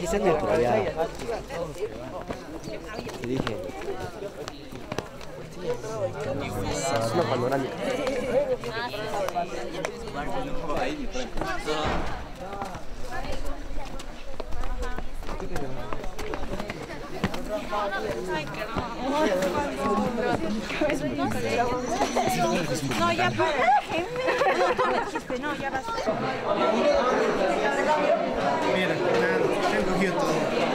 que ser neutral, ya. Te dije. Es una panorámica. No, ya para. No, tú me dijiste, no, ya basta. Mira, nada, se han cogido todo.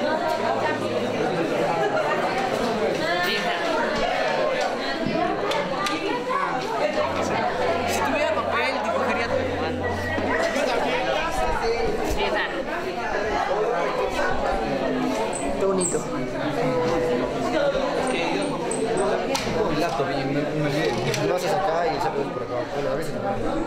Si tuviera papel, dibujaría tu mano. Qué bonito. Mi laptop y me lo haces acá y se puede por acá. Bueno, a veces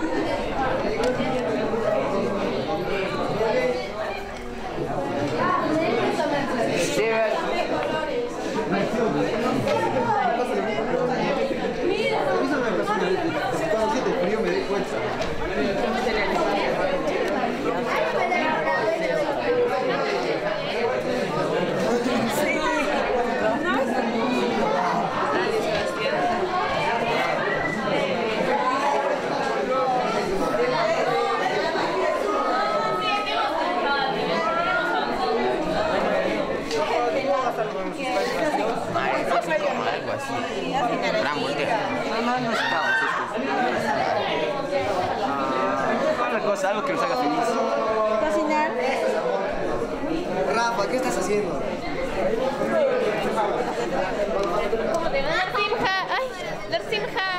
yo me di cuenta. Algo así. Gran voltejo. No estamos. Otra cosa, algo que nos haga feliz. Cocinar. Rafa, ¿qué estás haciendo? Narsimha, ay, Narsimha.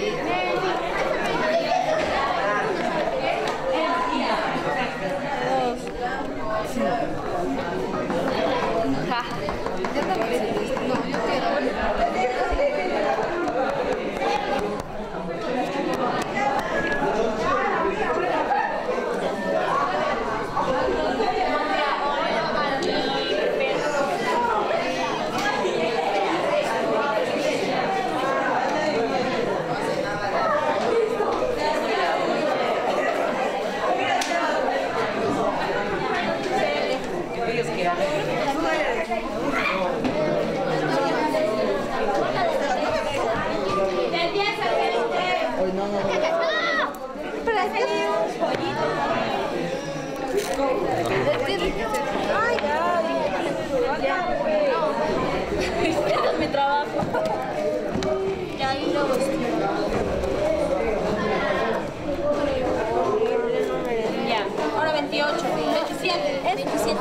Este es mi trabajo. Ya ahí lo ya, ahora 28, 27, es 27.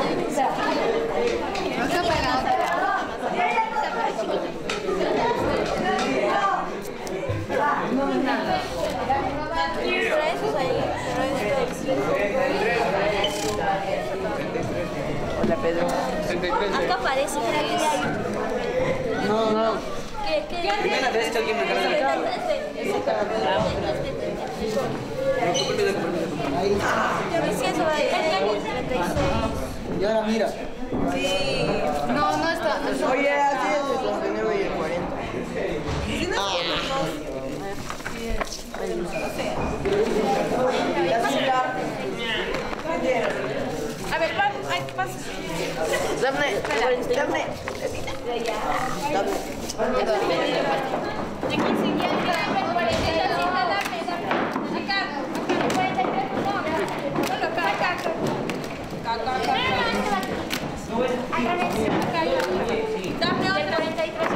Hola, Pedro. Acá aparece que hay. No. ¿Qué? Primera vez que alguien me graba. Y ahora mira. No está. Oye, así es el 39 y el 40. A ver, pasa. Dame. Dame otra. 43.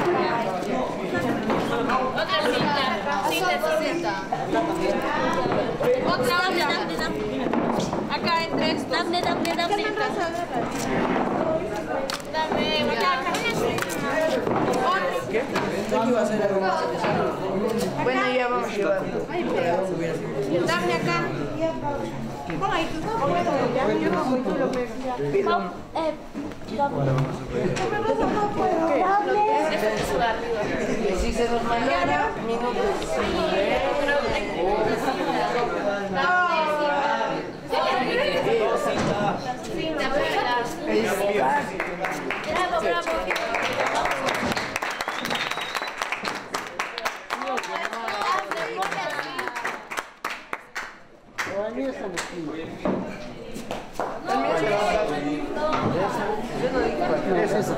Otra cinta. Otra. Acá en 3. Dame. Dame, ¿Qué? Yo iba a hacer algo más. Bueno, ya vamos a llevar. Dame acá. Pon ahí, tú yo como y tú lo pegas. Si se nos mañana, minutos. Bravo. El mío Es eso.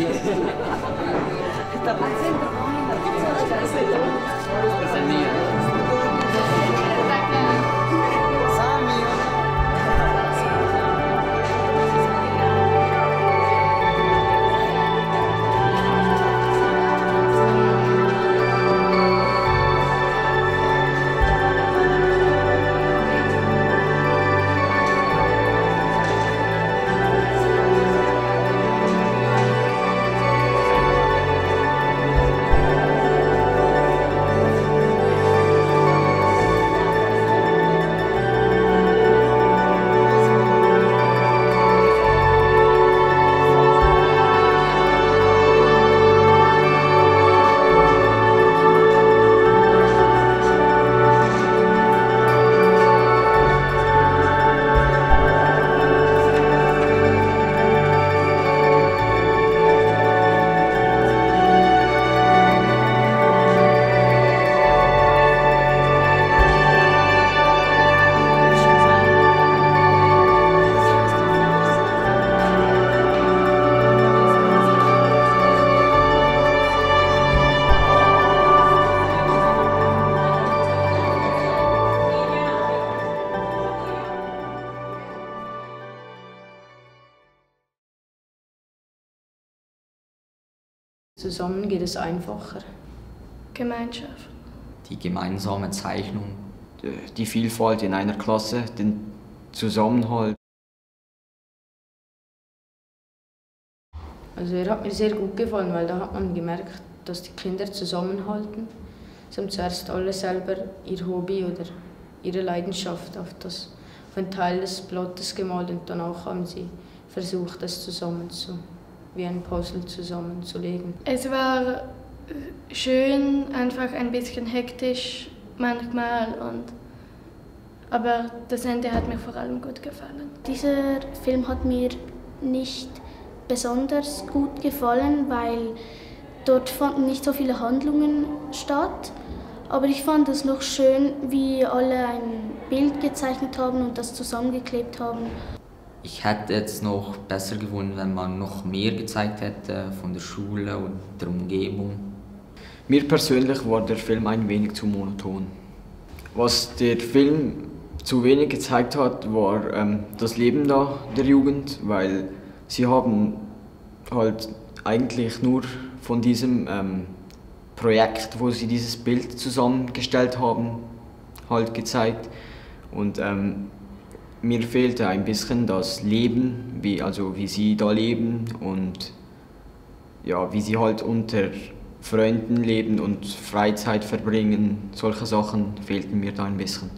Zusammen geht es einfacher. Gemeinschaft. Die gemeinsame Zeichnung. Die Vielfalt in einer Klasse, den Zusammenhalt. Also er hat mir sehr gut gefallen, weil da hat man gemerkt, dass die Kinder zusammenhalten. Sie haben zuerst alle selber ihr Hobby oder ihre Leidenschaft auf einen Teil des Blattes gemalt und danach haben sie versucht, das wie ein Puzzle zusammenzulegen. Es war schön, einfach ein bisschen hektisch manchmal, aber das Ende hat mir vor allem gut gefallen. Dieser Film hat mir nicht besonders gut gefallen, weil dort fanden nicht so viele Handlungen statt. Aber ich fand es noch schön, wie alle ein Bild gezeichnet haben und das zusammengeklebt haben. Ich hätte jetzt noch besser gefunden, wenn man noch mehr gezeigt hätte von der Schule und der Umgebung. Mir persönlich war der Film ein wenig zu monoton. Was der Film zu wenig gezeigt hat, war das Leben da der Jugend, weil sie haben halt eigentlich nur von diesem Projekt, wo sie dieses Bild zusammengestellt haben, halt gezeigt. Und mir fehlte ein bisschen das Leben, wie sie da leben und ja, wie sie halt unter Freunden leben und Freizeit verbringen. Solche Sachen fehlten mir da ein bisschen.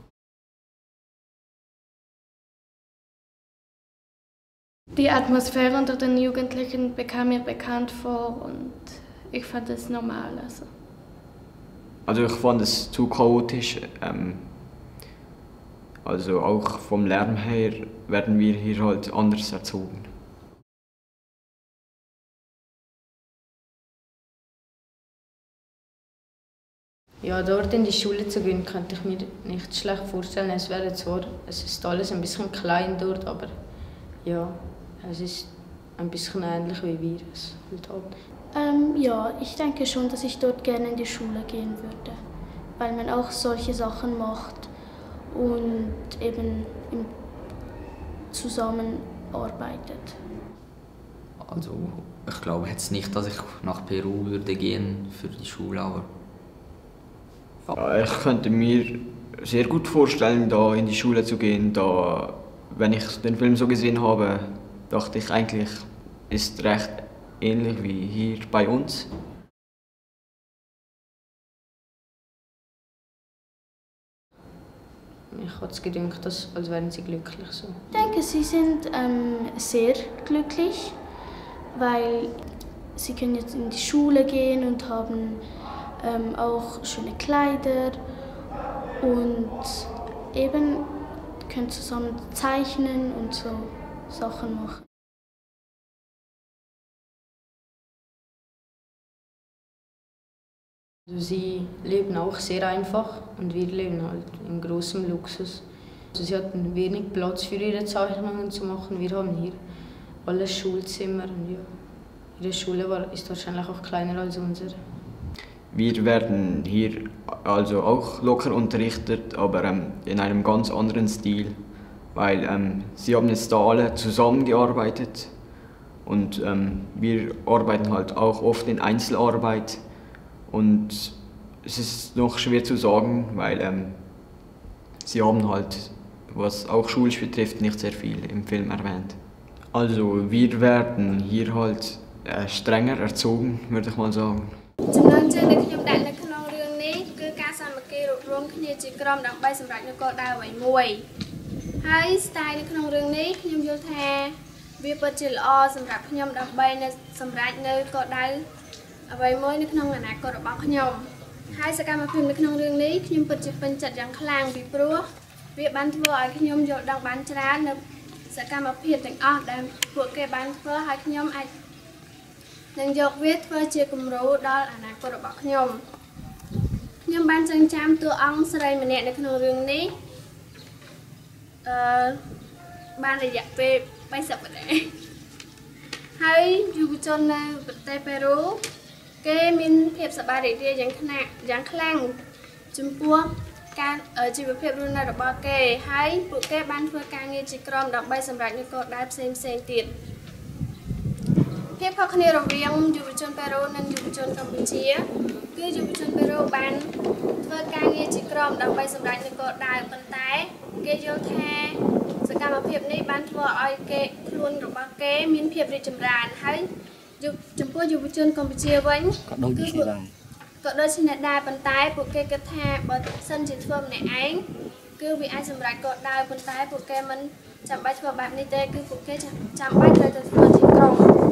Die Atmosphäre unter den Jugendlichen bekam mir bekannt vor und ich fand es normal. Also ich fand es zu chaotisch. Also auch vom Lärm her werden wir hier halt anders erzogen. Ja, dort in die Schule zu gehen, könnte ich mir nicht schlecht vorstellen. Es ist alles ein bisschen klein dort, aber ja, es ist ein bisschen ähnlich wie wir es halt haben. Ja, ich denke schon, dass ich dort gerne in die Schule gehen würde, weil man auch solche Sachen macht und eben zusammenarbeitet. Also ich glaube jetzt nicht, dass ich nach Peru würde gehen für die Schule, aber ja, ich könnte mir sehr gut vorstellen, da in die Schule zu gehen. Da, wenn ich den Film so gesehen habe, dachte ich eigentlich, ist recht ähnlich wie hier bei uns. Ich habe gedacht, als wären sie glücklich so. Ich denke, sie sind sehr glücklich, weil sie können jetzt in die Schule gehen und haben auch schöne Kleider und eben können zusammen zeichnen und so Sachen machen. Also sie leben auch sehr einfach und wir leben halt in großem Luxus. Sie hatten wenig Platz für ihre Zeichnungen zu machen. Wir haben hier alle Schulzimmer und ja, ihre Schule ist wahrscheinlich auch kleiner als unsere. Wir werden hier also auch locker unterrichtet, aber in einem ganz anderen Stil, weil sie haben jetzt da alle zusammengearbeitet und wir arbeiten halt auch oft in Einzelarbeit und es ist noch schwer zu sagen, weil sie haben halt, was auch Schulisch betrifft, nicht sehr viel im Film erwähnt. Also wir werden hier halt strenger erzogen, würde ich mal sagen. ចំណុចជើងដែលខ្ញុំដាក់នៅក្នុងរឿងនេះគឺការសាមគ្គីរួបរวมគ្នាជាក្រុមដើម្បីសម្រេចនូវគោលដៅអ្វីមួយហើយ style នៅក្នុងរឿងនេះខ្ញុំយល់ថាវាពិតជាល្អសម្រាប់ខ្ញុំដើម្បីសម្រេចនូវគោលដៅអ្វីមួយនៅក្នុងអនាគតរបស់ខ្ញុំហើយសកម្មភាពនៅក្នុងរឿងនេះខ្ញុំពិតជាពេញចិត្តយ៉ាងខ្លាំងពីព្រោះវាបានធ្វើឲ្យខ្ញុំយល់ដឹងបានច្រើននៅសកម្មភាពទាំងអស់ដែលពួកគេបានធ្វើឲ្យខ្ញុំអាច នឹងយកវាធ្វើជាគំរូដល់អនាគតរបស់ខ្ញុំបានចងចាំតួអង្គស្រីម្នាក់នៅក្នុងរឿងនេះបានរយៈពេល30សប្តាហ៍ហើយយុវជននៅប្រទេសប៉េរូគេមានភាពសប្បាយរីករាយយ៉ាងខ្លាំងចំពោះការជីវភាពរស់នៅរបស់គេហើយពួកគេបានធ្វើការងារជាក្រុមដើម្បីសម្រេចនូវគោលដៅផ្សេងៗទៀត ភាពខុសគ្នារវាងយុវជនប៉េរូនិងយុវជនកម្ពុជាគឺយុវជនប៉េរូបានធ្វើការងារជាក្រុមដើម្បីសម្រេចនូវគោលដៅប៉ុន្តែគេយល់ថាសកម្មភាពនេះបានធ្វើឲ្យគេខ្លួនរបស់គេមានភាពរីកចម្រើនហើយចំពោះយុវជនកម្ពុជាវិញក៏ដូចជាអ្នកដែរប៉ុន្តែពួកគេគិតថាបើសិនជាធ្វើម្នាក់ឯងគឺវាអាចសម្រេចគោលដៅប៉ុន្តែពួកគេមិនចាំបាច់ធ្វើបែបនេះទេគឺពួកគេចាំបាច់ត្រូវតែធ្វើជាក្រុម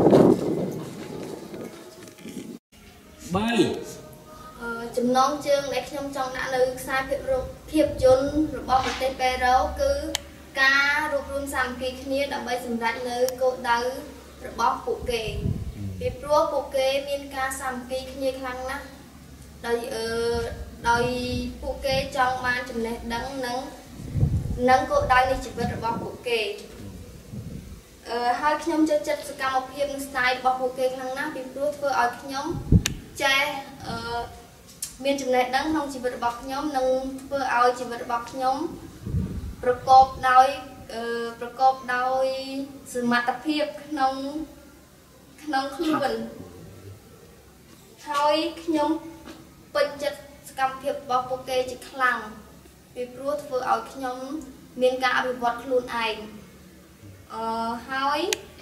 ចំណងជើងដែលខ្ញុំចង់ដាក់នៅខ្សែភាពយន្តរបស់ប្រទេសប៉េរូគឺការរួបរวมសាមគ្គីគ្នាដើម្បីសម្រេចនៅគោលដៅរបស់ពួកគេពីព្រោះពួកគេមានការសាមគ្គីគ្នាខ្លាំងណាស់ដោយពួកគេចង់បានចំណេះដឹងនិងគោលដៅនៃជីវិតរបស់ពួកគេហើយខ្ញុំចូលចិត្តសកម្មភាពនិង style របស់ពួកគេខ្លាំងណាស់ពីព្រោះធ្វើឲ្យខ្ញុំចេះ មានចំណេះដឹងក្នុងជីវិតរបស់ខ្ញុំនិងធ្វើឲ្យជីវិតរបស់ខ្ញុំប្រកបដោយសមត្ថភាពក្នុងខ្លួនហើយខ្ញុំពេញចិត្តសកម្មភាពរបស់ពួកគេជាខ្លាំងពីព្រោះធ្វើឲ្យខ្ញុំមានការអភិវឌ្ឍខ្លួនឯងហើយ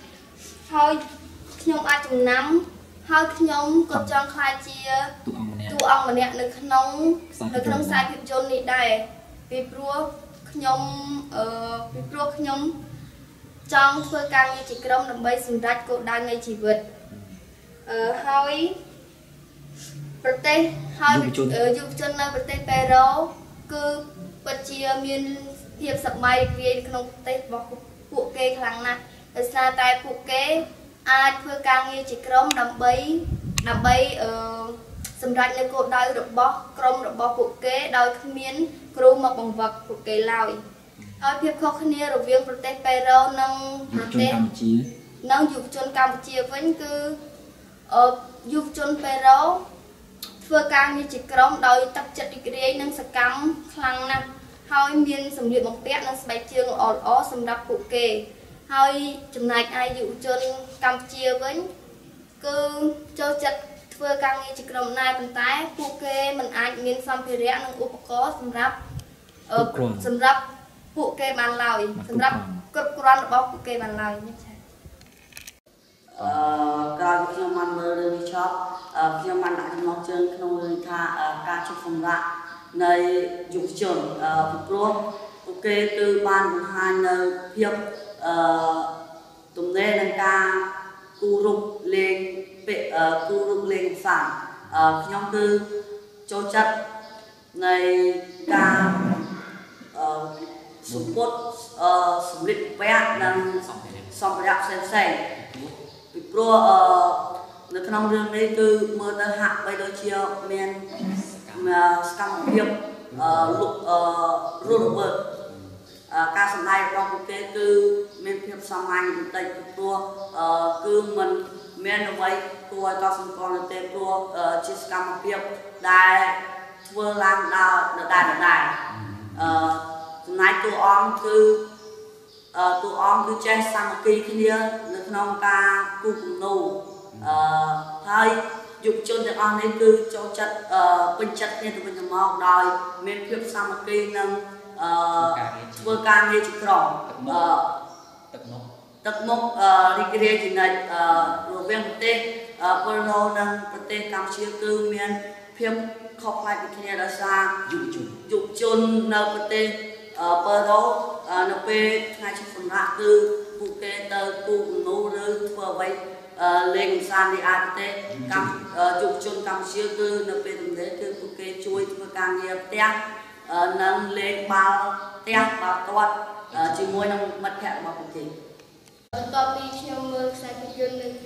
ខ្ញុំអាចចំណាំ ហើយខ្ញុំក៏ចង់ខ្លាចជាតួអង្គម្នាក់នៅក្នុងខ្សែភាពយន្តនេះដែរពីព្រោះខ្ញុំចង់ធ្វើការងារជាក្រុមដើម្បីសម្រេចគោលដៅនៃជីវិតហើយប្រទេសហើយយុវជននៅប្រទេសប៉េរូគឺពិតជាមានភាពសប្បាយរីករាយក្នុងប្រទេសរបស់ពួកគេខ្លាំងណាស់ដោយសារតែពួកគេ អាចធ្វើការងារជាក្រុមដើម្បីសម្រេចនូវគោលដៅរបស់ក្រុមរបស់ពួកគេដោយគ្មានគ្រូមកបង្វឹកពួកគេឡើយហើយភាពខុសគ្នារវាងប្រទេសប៉េរូនិងប្រទេសកម្ពុជានិងយុវជនកម្ពុជាវិញគឺយុវជនប៉េរូធ្វើការងារជាក្រុមដោយទឹកចិត្តរីករាយនិងសកម្មខ្លាំងណាស់ហើយមានសម្លៀកបំពាក់និងស្បែកជើងល្អៗសម្រាប់ពួកគេ ហើយចំណែកឯយុវជនកម្ពុជាវិញគឺចូលចិត្តធ្វើការងារជាក្រុមដែរប៉ុន្តែពួកគេមិនអាចមានសម្ភារៈនិងឧបករណ៍សម្រាប់ពួកគេបានឡើយសម្រាប់គ្រប់គ្រាន់របស់ពួកគេបានឡើយនេះចា ក្រោយខ្ញុំបានមើលរឿងនេះចប់ខ្ញុំបានដាក់ចំណងជើងក្នុងរឿងថាការជប់សម្រាប់នៃយុវជនពីព្រោះពួកគេគឺបានបង្ហាញនៅភាព ទំនេរនឹងការគូររូបលេងសាមខ្ញុំគឺចូលចិត្តនៃការសម្ពុតសម្លៀកបំពាក់និងសម្ភារៈផ្សេងៗពីព្រោះនៅក្នុងរឿងនេះគឺមើលទៅហាក់បីដូចជាមានសកម្មភាពរស់រវើកការសម្ដែងរបស់ពួកគេគឺមានភាពសាមញ្ញបន្តិចព្រោះគឺមិនមានអ្វីគួរឲ្យកត់សម្គាល់នោះទេព្រោះជាសកម្មភាពដែលធ្វើឡើងដោយដដែលចំណែកតួអង្គគឺចេះសាមគ្គីគ្នានៅក្នុងការគូរគំនូរហើយយុវជនទាំងអស់នេះគឺចូលចិត្តពេញចិត្តគ្នាទៅវិញទៅមកដោយមានភាពសាមគ្គីនិងធ្វើការងារជាក្រុមទឹកមុខរីករាយជានិច្ចរវាងប្រទេសប៉ូឡូនិងប្រទេសកម្ពុជាគឺមានភាពខុសប្លែកពីគ្នាដោយសារយុវជននៅប្រទេសប៉ូឡូនៅពេលថ្ងៃឈប់សម្រាកគឺពួកគេទៅគូរគំនូរឬធ្វើអ្វីលេងកម្សាន្តនេះអាចទេយុវជនកម្ពុជាគឺនៅពេលទំនេរគឺពួកគេជួយធ្វើការងារផ្ទះនិងលេងបាល់ផ្ទះបាល់ទាត់ជាមួយនឹងមិត្តភ័ក្តិរបស់ពួកគេបន្ទាប់ពីខ្ញុំមើលខ្សែភាពយន្តនេះ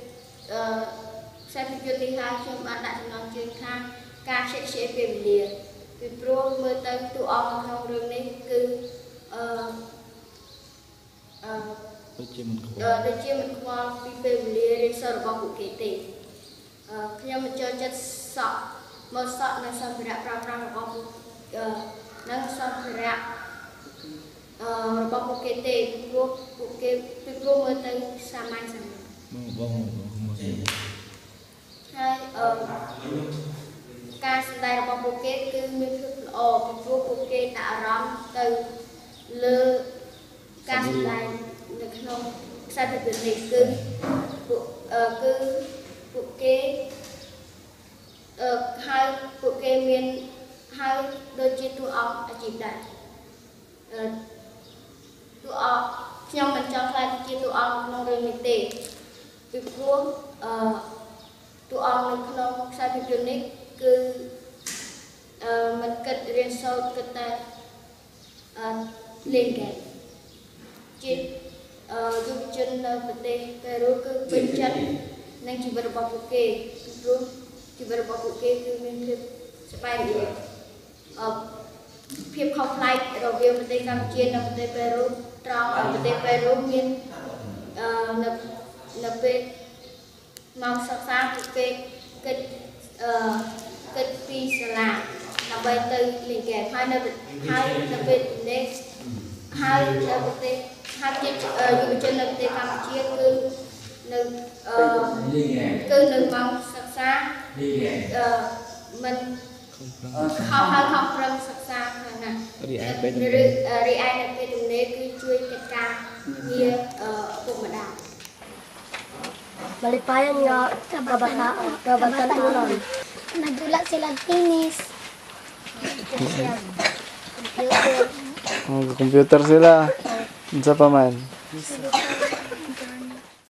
ហើយខ្ញុំបានដាក់ចំណងជើងថាការខ្ជិលខ្ជាយពេលវេលាពីព្រោះមើលទៅតួអង្គនៅក្នុងរឿងនេះគឺដូចជាមិនខ្វល់ពីពេលវេលារៀនសូត្ររបស់ពួកគេទេខ្ញុំមិនចូលចិត្តម៉ូដសក់និងសម្ភារៈប្រើប្រាស់របស់និងសម្ភារៈរបស់ពួកគេទេព្រោះមើលទៅសាមញ្ញហើយការសម្ដែងរបស់ពួកគេគឺមានភាពល្អពីព្រោះពួកគេដាក់អារម្មណ៍ទៅលើការសម្ដែងនៅក្នុងខ្សែភាពយន្តនេះគឺពួកគេហើយពួកគេមានហើយដូចជាតួអង្គអាជីពដែរតួអង្គខ្ញុំមិនចង់ខ្លាចជាតួអង្គក្នុងរឿងនេះទេពីព្រោះតួអង្គនៅក្នុងខ្សែភាពយន្តនេះគឺមិនគិតរៀនសូត្រគិតតែលេងហ្គេមជាយុវជននៅប្រទេសប៉េរូគឺពេញចិត្តនឹងជីវិតរបស់ពួកគេពីព្រោះជីវិតរបស់ពួកគេគឺមានភាពសប្បាយរីករាយភាពខុសប្លែករវាងប្រទេសកម្ពុជានិងប្រទេសប៉េរូត្រង់ប្រទេសប៉េរូមាននៅពេលមកសិក្សាពួកគេគិតពីសាលាដើម្បីទៅលេងហ្គេមហើយនៅពេលនេះហើយនៅប្រទេសហើយជាយុវជននៅប្រទេសកម្ពុជាគឺនៅមកសិក្សាមិនខំប្រឹងសិក្សាខ្លាំងណាស់រីឯនៅពេលទំនេរគឺជួយកិច្ចការងារពុកម្ដាយ Malipayan nga kababatan tulon. Nagdula sila tennis. Computer sila. Unsa pa man?